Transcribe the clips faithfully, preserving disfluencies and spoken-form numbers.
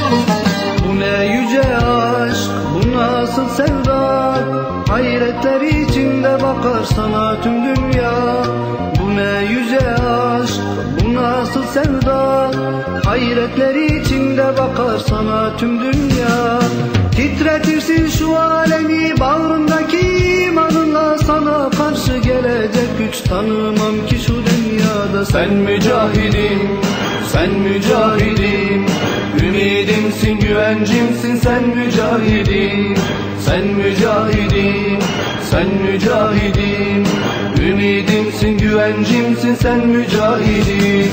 Bu ne yüce aşk, bu nasıl sevda, hayretler içinde bakar sana tüm dünya. Bu ne yüce aşk, bu nasıl sevda, hayretler içinde bakar sana tüm dünya. Titretirsin şu alemi bağrındaki imanınla, sana karşı gelecek güç tanımam ki şu dünyada. Sen mücahidim, sen mücahidim, ümidimsin, güvencimsin, sen mücahidim. Sen mücahidim, sen mücahidim, ümidimsin, güvencimsin, sen mücahidim.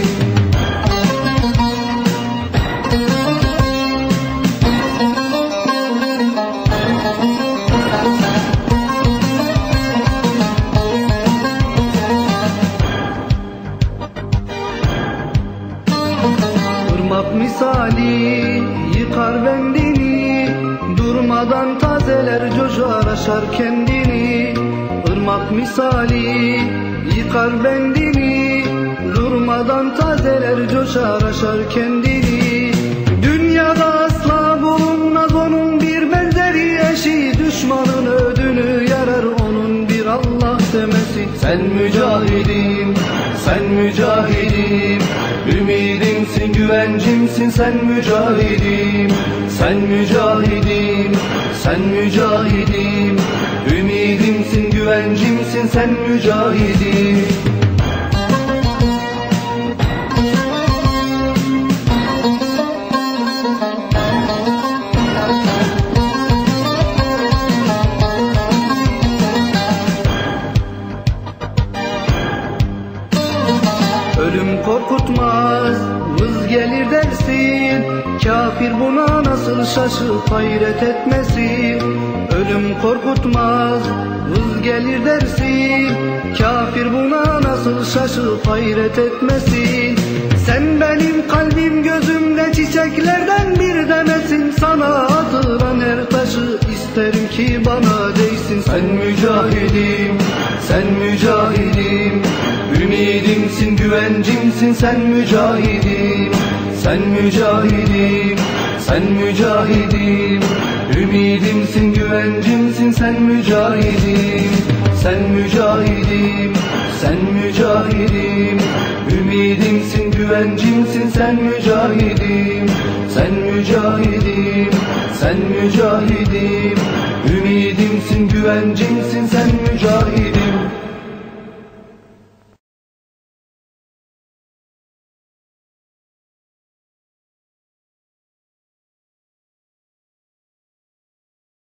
Irmak misali yıkar bendini, durmadan tazeler coşar aşar kendini. Irmak misali yıkar bendini, durmadan tazeler coşar aşar kendini. Dünyada asla bulunmaz onun bir benzeri eşi, düşmanın ödünü yarar onun bir Allah demesi. Sen mücahidim, sen mücahidim, ümidimsin, güvencimsin, sen mücahidim. Sen mücahidim, sen mücahidim, ümidimsin, güvencimsin, sen mücahidim. Ölüm korkutmaz, vız gelir dersin, kafir buna nasıl şaşıp hayret etmesin. Ölüm korkutmaz, vız gelir dersin, kafir buna nasıl şaşıp hayret etmesin. Sen benim kalbim gözümde çiçeklerden bir demesin, sana atılan her taşı isterim ki bana değsin. Sen mücahidim, sen mücahidim, ümidimsin, güvencimsin, sen mücahidim. Sen mücahidim, sen mücahidim, ümidimsin, güvencimsin, sen mücahidim. Sen mücahidim, sen mücahidim, ümidimsin, güvencimsin, sen mücahidim. Sen mücahidim, sen mücahidim, ümidimsin, güvencimsin, sen mücahidim.